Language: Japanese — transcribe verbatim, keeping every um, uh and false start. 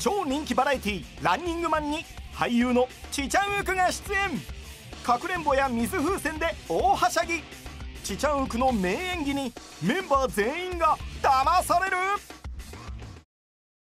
超人気バラエティーランニングマンに俳優のチチャンウクが出演。かくれんぼや水風船で大はしゃぎ。チチャンウクの名演技にメンバー全員が騙される。